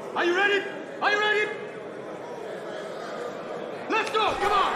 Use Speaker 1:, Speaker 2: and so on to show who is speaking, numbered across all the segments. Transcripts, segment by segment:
Speaker 1: Are you ready? Are you ready? Let's go! Come on!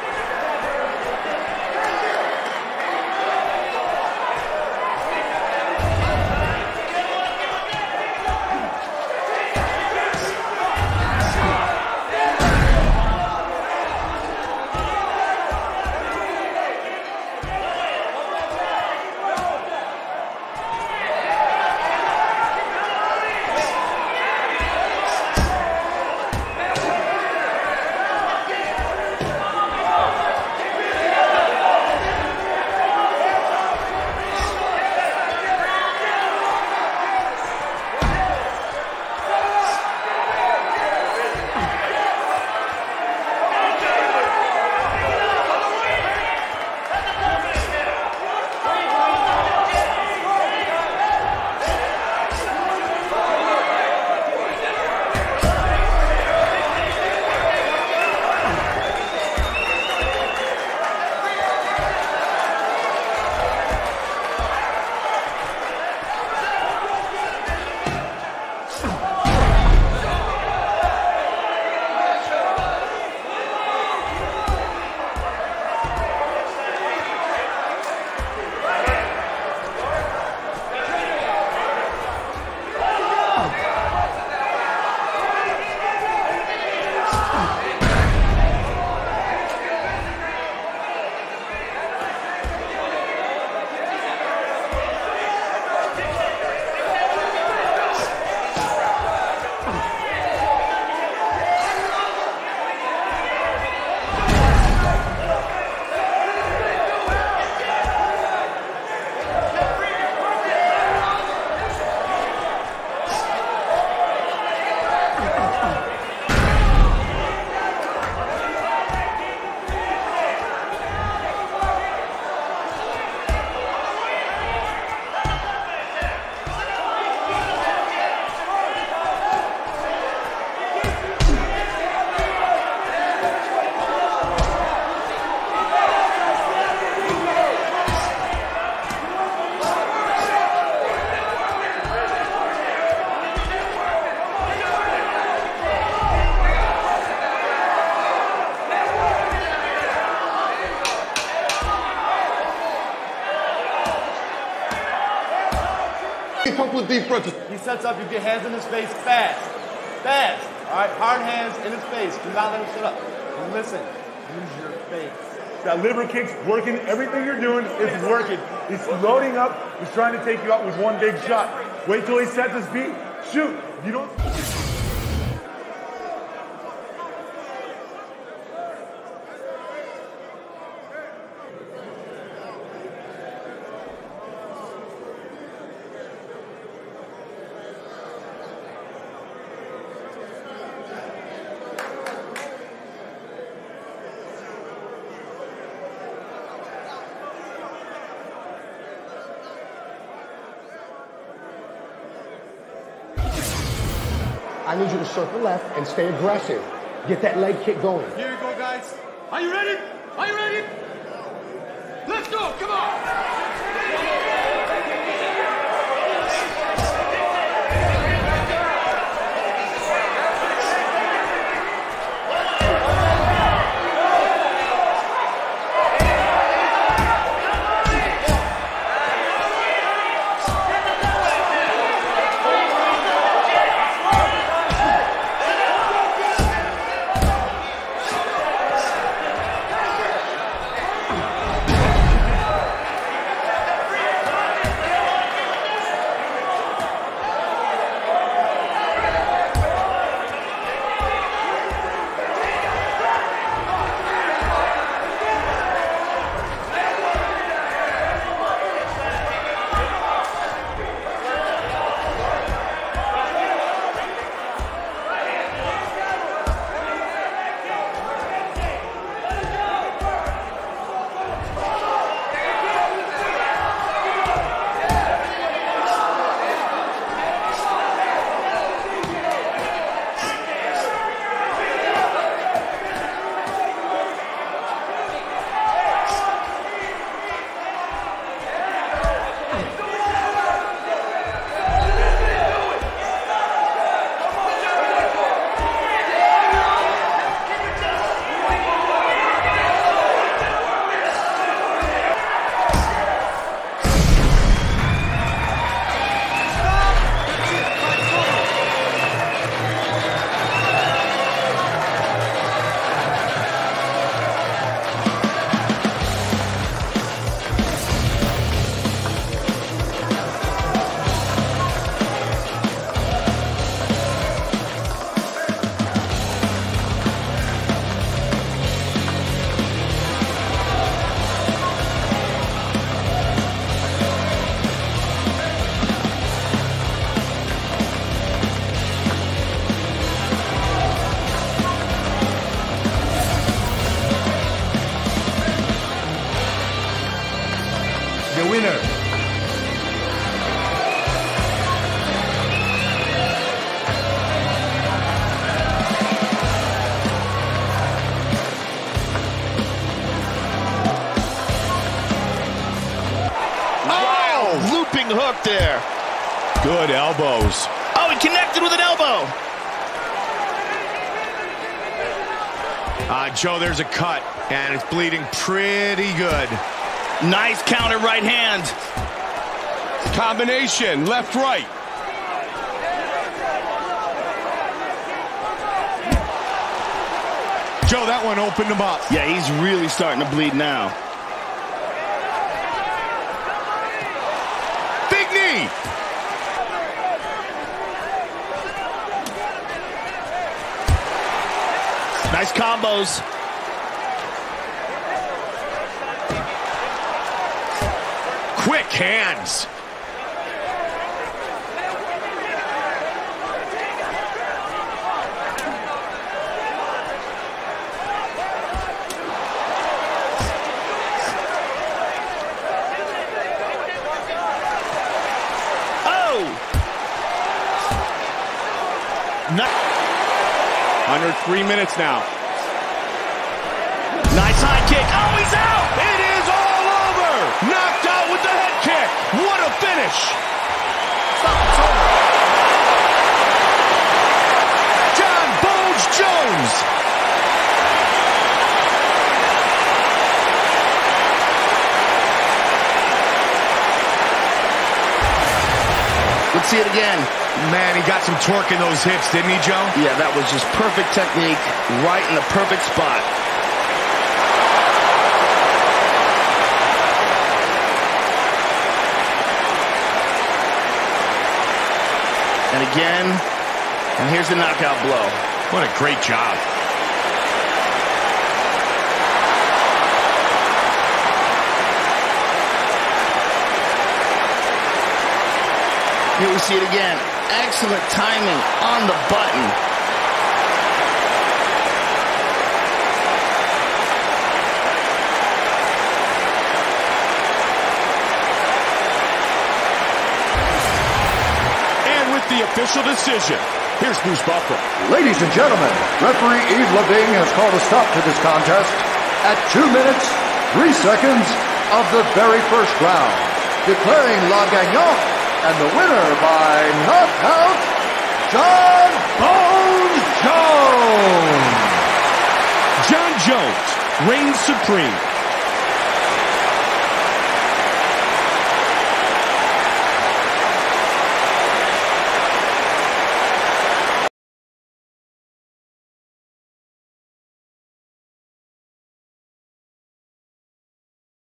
Speaker 2: Couple of deep breaths.
Speaker 3: He sets up, you get hands in his face fast. Fast. All right, hard hands in his face. Do not let him sit up. And listen, use your face.
Speaker 1: That liver kick's working. Everything you're doing is working. He's loading up. He's trying to take you out with one big shot. Wait till he sets his feet. Shoot. You don't...
Speaker 2: I need you to circle left and stay aggressive. Get that leg kick going.
Speaker 1: Here you go, guys. Are you ready? Are you ready? Let's go. Come on.
Speaker 4: there.
Speaker 5: Good elbows.
Speaker 4: Oh, he connected with an elbow.
Speaker 5: Joe, there's a cut, and it's bleeding pretty good.
Speaker 4: Nice counter right hand.
Speaker 5: Combination, left, right. Joe, that one opened him up.
Speaker 4: Yeah, he's really starting to bleed now.
Speaker 5: Big knee.
Speaker 4: Nice combos.
Speaker 5: Quick hands. Under 3 minutes now.
Speaker 4: Nice high kick. Oh, he's out!
Speaker 5: It is all over! Knocked out with the head kick. What a finish!
Speaker 4: Stop, it's over.
Speaker 5: John Bones Jones!
Speaker 4: Let's see it again.
Speaker 5: Man, he got some torque in those hips, didn't he, Joe?
Speaker 4: Yeah, that was just perfect technique, right in the perfect spot. And again, and here's the knockout blow.
Speaker 5: What a great job.
Speaker 4: Here we see it again. Excellent timing on the button.
Speaker 5: And with the official decision, here's Bruce Buffer.
Speaker 2: Ladies and gentlemen, referee Yves Lavigne has called a stop to this contest at 2 minutes, 3 seconds of the very first round, declaring la gagnante and the winner by knockout, John Bones Jones.
Speaker 5: John Jones reigns supreme